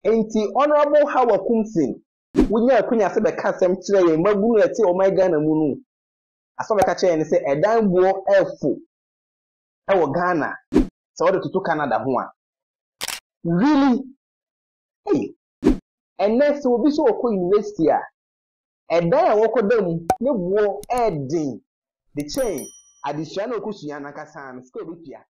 Enti Honorable Hawa Koomson wunya akunya se beka asem kire ye magunu ete o my Ghana mu nu aso beka kire ne se edan buo elfo e wo Ghana se wo de tutu Canada ho a really hey and next obi so okọ university a edan a wokodam ne buo edin the chain adisua na okusua na kasa na se obi pia